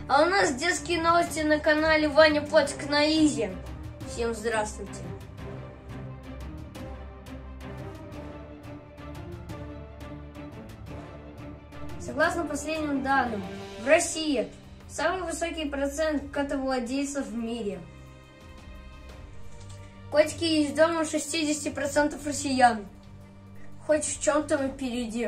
А у нас детские новости на канале Ваня Потик на Изи. Всем здравствуйте. Согласно последним данным, в России самый высокий процент котовладельцев в мире. Котики есть дома у 60% россиян. Хоть в чем-то мы впереди.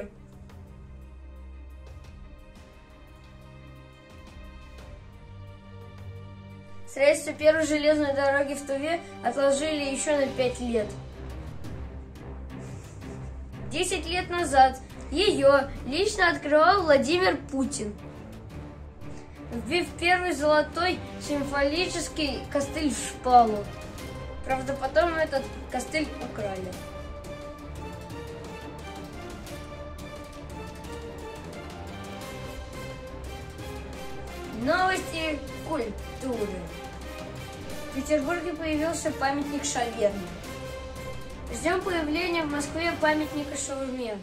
Строительство первой железной дороги в Туве отложили еще на 5 лет. 10 лет назад ее лично открывал Владимир Путин, вбив первый золотой символический костыль в шпалу. Правда, потом этот костыль украли. Новости культуры. В Петербурге появился памятник шаверме. Ждем появления в Москве памятника шаурме.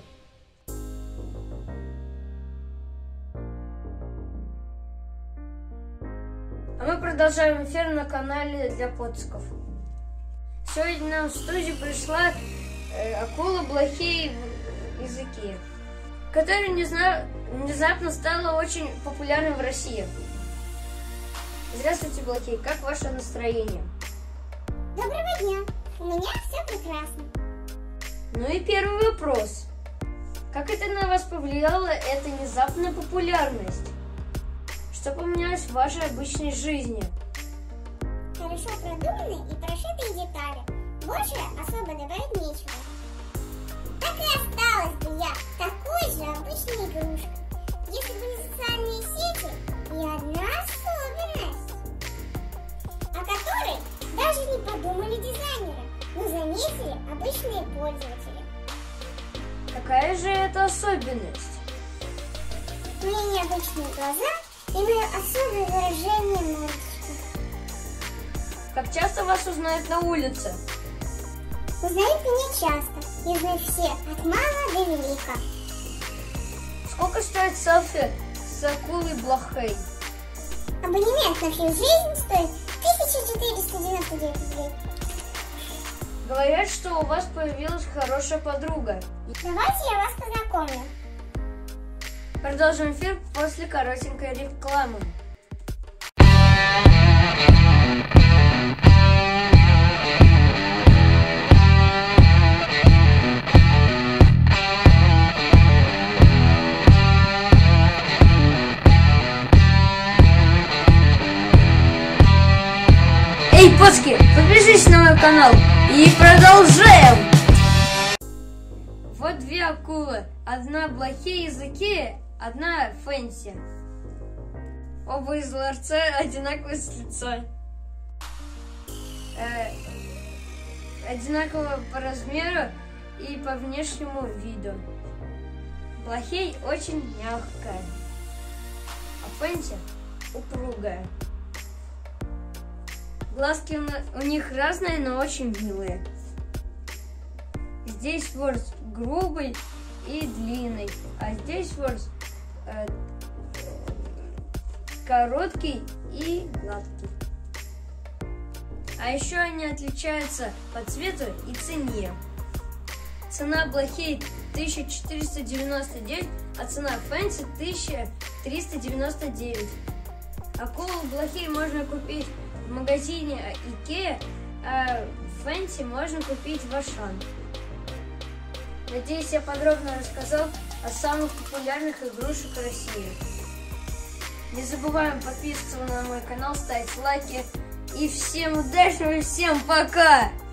А мы продолжаем эфир на канале для поциков. Сегодня нам в студию пришла акула Блохей в языке, которая внезапно стала очень популярной в России. Здравствуйте, Блохей, как ваше настроение? Доброго дня, у меня все прекрасно. Ну и первый вопрос. Как это на вас повлияло, эта внезапная популярность? Что поменялось в вашей обычной жизни? Хорошо продуманные и прошитые детали. Больше особо добавить нечего. Так и осталась бы я такой же обычной игрушкой, если бы не социальные сети и одна особенность, о которой даже не подумали дизайнеры, но заметили обычные пользователи. Какая же это особенность? У меня необычные глаза и мое особое выражение мордочки. Как часто вас узнают на улице? Узнают меня часто. Я знаю все, от мала до велика. Сколько стоит селфи с акулой Блохей? Абонемент на всю жизнь стоит 1499 рублей. Говорят, что у вас появилась хорошая подруга. Давайте я вас познакомлю. Продолжим эфир после коротенькой рекламы. Эй, поцки, подпишись на мой канал и продолжаем! Вот две акулы. Одна Блохей языке, одна Фэнси. Оба из ларца одинаковые с лица. Одинаково по размеру и по внешнему виду. Блохей очень мягкая, а Фэнси упругая. Глазки у них разные, но очень милые. Здесь хвост грубый и длинный, а здесь хвост короткий и гладкий. А еще они отличаются по цвету и цене. Цена Блохей 1499, а цена Фэнси 1399. Акулу Блохей можно купить в магазине Икеа, а Фэнси можно купить в Ашан. Надеюсь, я подробно рассказал о самых популярных игрушек России. Не забываем подписываться на мой канал, ставить лайки. И всем удачи, всем пока!